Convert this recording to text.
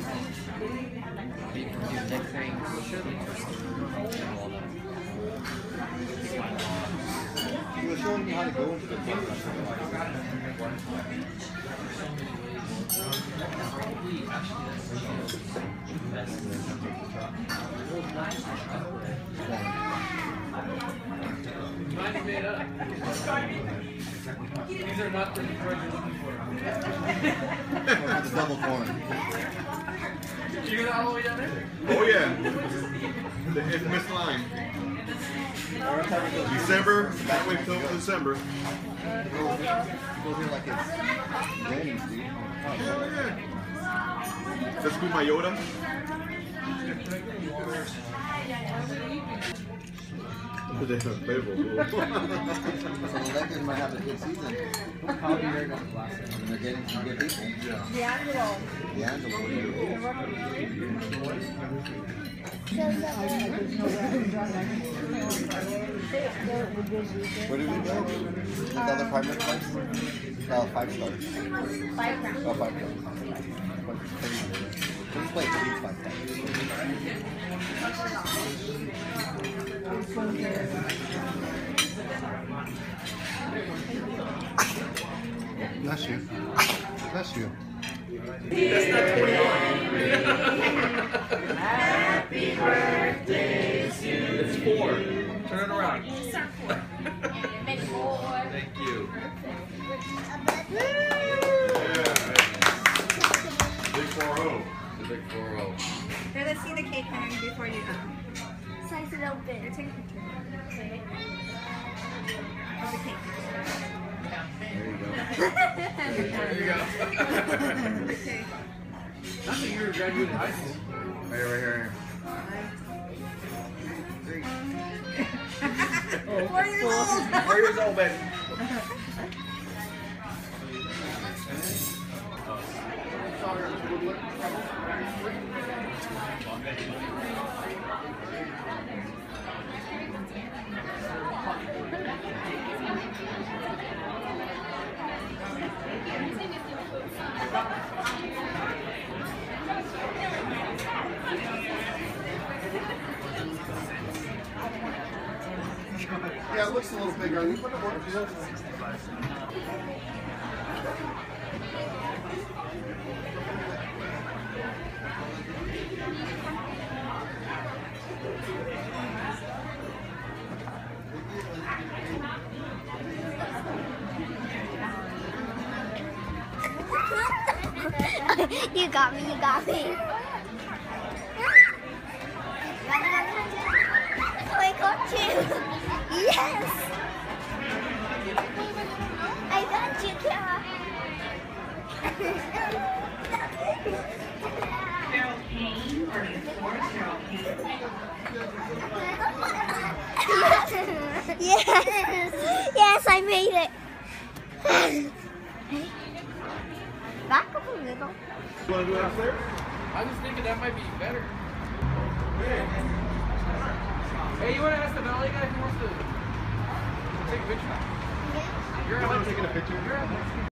He was showing me how to go into the front. Mine's made up. These are not the cards you're looking for. The double corn. Did you get all the way down there? Oh yeah. The infamous line. December, can't wait till December. It goes here like it's raining, dude. Oh yeah. Let's be my Yoda. They have favorable. So the Lakers might have a good season. How do you hear about the last And they're getting some good people. D'Angelo. D'Angelo. Where did we go? Another private place? No, 5 stars. 5 crowns. Oh, 5 stars. This place needs 5 stars. Bless you. Bless you. That's not 21. Happy birthday to you. It's 4. Turn it around. Make 4. Thank you. Big 4-0. The big 4-0. Here, let's see the cake hanging before you go. Slice it open. Here, take a picture. Of the cake. There you go. There you go. Okay. Not that you were graduating high school. Right here. 4 years old. 4 years old, baby. Yeah, it looks a little bigger. We put it more. You got me, you got me. Oh, I got you. Yes. I got you, Kara. Yes. Yes, I made it. Back up a little. You want to do it upstairs? I was thinking that might be better. Hey, you want to ask the Valley guy if he wants to take a picture? Yeah. You're You want to take a picture? You're